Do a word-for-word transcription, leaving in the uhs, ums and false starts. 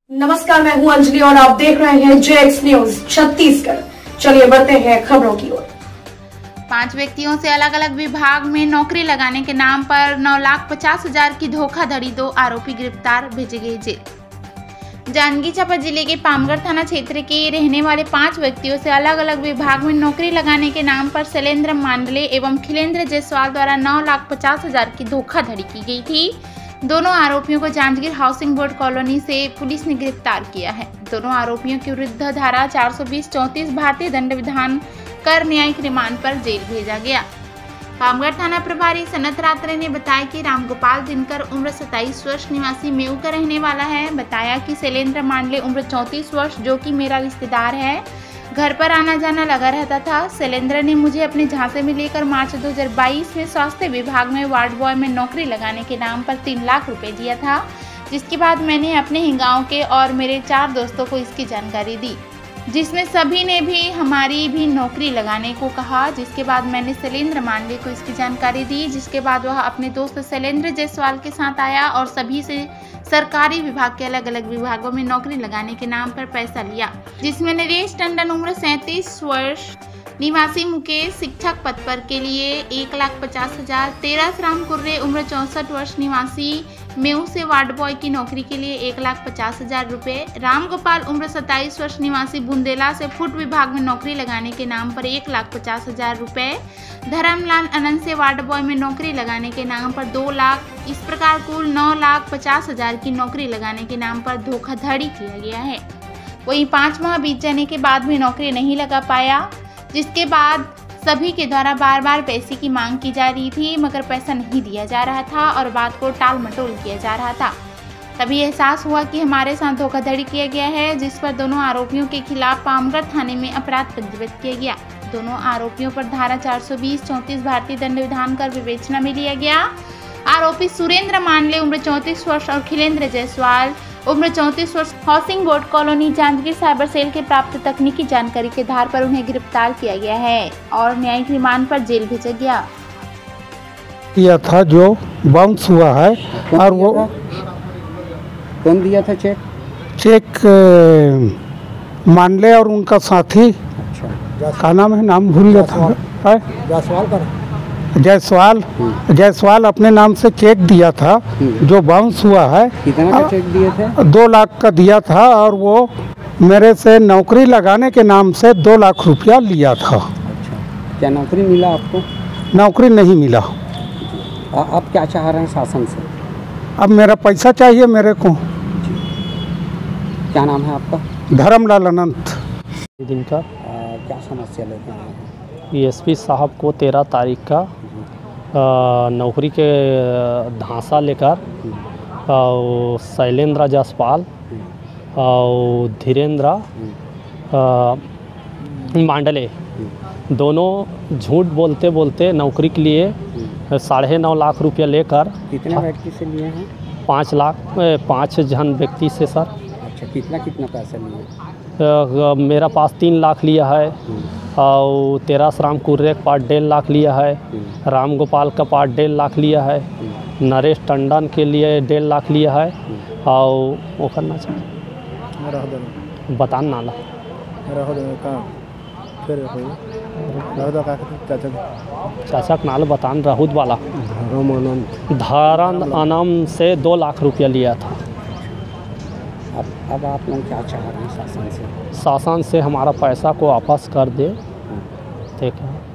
नमस्कार, मैं हूं अंजलि और आप देख रहे हैं जे एक्स न्यूज छत्तीसगढ़। चलिए बढ़ते हैं खबरों की ओर। पांच व्यक्तियों से अलग अलग विभाग में नौकरी लगाने के नाम पर नौ लाख पचास हजार की धोखाधड़ी, दो आरोपी गिरफ्तार, भेजे गए जेल। जांजगीर चांपा जिले के पामगढ़ थाना क्षेत्र के रहने वाले पांच व्यक्तियों से अलग अलग विभाग में नौकरी लगाने के नाम पर शैलेंद्र मांडले एवं खिलेंद्र जायसवाल द्वारा नौ लाख पचास हजार की धोखाधड़ी की गई थी। दोनों आरोपियों को जांजगीर हाउसिंग बोर्ड कॉलोनी से पुलिस ने गिरफ्तार किया है। दोनों आरोपियों के विरुद्ध धारा चार सौ बीस चौंतीस भारतीय दंड विधान कर न्यायिक रिमांड पर जेल भेजा गया। पामगढ़ थाना प्रभारी सनत रात्रे ने बताया कि रामगोपाल दिनकर उम्र सत्ताईस वर्ष निवासी मेऊ का रहने वाला है। बताया कि शैलेंद्र मांडले उम्र चौंतीस वर्ष जो कि मेरा रिश्तेदार है, घर पर आना जाना लगा रहता था। शैलेंद्र ने मुझे अपने झांसे में लेकर मार्च दो हज़ार बाईस में स्वास्थ्य विभाग में वार्ड बॉय में नौकरी लगाने के नाम पर तीन लाख रुपए दिया था, जिसके बाद मैंने अपने ही गांव के और मेरे चार दोस्तों को इसकी जानकारी दी, जिसमें सभी ने भी हमारी भी नौकरी लगाने को कहा। जिसके बाद मैंने शैलेंद्र मांडले को इसकी जानकारी दी, जिसके बाद वह अपने दोस्त शैलेंद्र जायसवाल के साथ आया और सभी से सरकारी विभाग के अलग अलग विभागों में नौकरी लगाने के नाम पर पैसा लिया, जिसमें नरेश टंडन उम्र सैंतीस वर्ष निवासी मुकेश शिक्षक पद पर के लिए एक लाख पचास हजार, तेरस राम कुर्रे उम्र चौंसठ वर्ष निवासी मेऊ से वार्ड बॉय की नौकरी के लिए एक लाख पचास हजार रुपये, राम गोपाल उम्र सत्ताईस वर्ष निवासी बुंदेला से फूड विभाग में नौकरी लगाने के नाम पर एक लाख पचास हजार रुपये, धर्मलाल अनंत से वार्ड बॉय में नौकरी लगाने के नाम पर दो लाख, इस प्रकार कुल नौ लाख पचास हजार की नौकरी लगाने के नाम पर धोखाधड़ी किया गया है। वहीं पाँच माह बीत जाने के बाद भी नौकरी नहीं लगा पाया, जिसके बाद सभी के द्वारा बार बार पैसे की मांग की जा रही थी, मगर पैसा नहीं दिया जा रहा था और बात को टाल मटोल किया जा रहा था। तभी एहसास हुआ कि हमारे साथ धोखाधड़ी किया गया है, जिस पर दोनों आरोपियों के खिलाफ पामगढ़ थाने में अपराध पंजीबद्ध किया गया। दोनों आरोपियों पर धारा चार सौ बीस चौंतीस भारतीय दंड विधान कर विवेचना में लिया गया। आरोपी सुरेंद्र मांडले उम्र चौंतीस वर्ष और खिलेंद्र जायसवाल उम्र चौंतीस वर्ष housing board colony Janjgir cyber cell के प्राप्त तकनीकी जानकारी के आधार पर उन्हें गिरफ्तार किया गया है और न्यायिक रिमांड पर जेल भेजा गया। यह था जो बाउंस हुआ है। और वो कौन दिया था चेक? चेक मांडले और उनका साथी। अच्छा, का नाम है, नाम भूल गया था। जायसवाल का जायसवाल जायसवाल अपने नाम से चेक दिया था जो बाउंस हुआ है। कितना का चेक दिए थे? दो लाख का दिया था और वो मेरे से नौकरी लगाने के नाम से दो लाख रुपया लिया था। अच्छा, क्या नौकरी मिला आपको? नौकरी नहीं मिला। आप क्या चाह रहे हैं शासन से? अब मेरा पैसा चाहिए मेरे को। क्या नाम है आपका? धर्मलाल अनंत। दिनकर। क्या समस्या लेके आए हैं? एसपी साहब को तेरह तारीख का आ, नौकरी के धांसा लेकर शैलेंद्र जायसवाल और धीरेन्द्र मांडले दोनों झूठ बोलते बोलते नौकरी के लिए साढ़े नौ लाख रुपया लेकर। कितने व्यक्ति से लिए हैं? पाँच लाख पाँच जन व्यक्ति से सर। अच्छा, कितना कितना पैसा लिए? मेरा पास तीन लाख लिया है और तेरह राम कुर्रे का पार्ट डेढ़ लाख लिया है, राम गोपाल का पार्ट डेढ़ लाख लिया है, नरेश टंडन के लिए डेढ़ लाख लिया है और वो करना चाहिए बतान नाला चाचा का नाला बतान राहुत वाला धारण अनम से दो लाख रुपया लिया था। अब अब आप लोग क्या चाह रहे हैं शासन से? शासन से हमारा पैसा को वापस कर दे। ठीक है।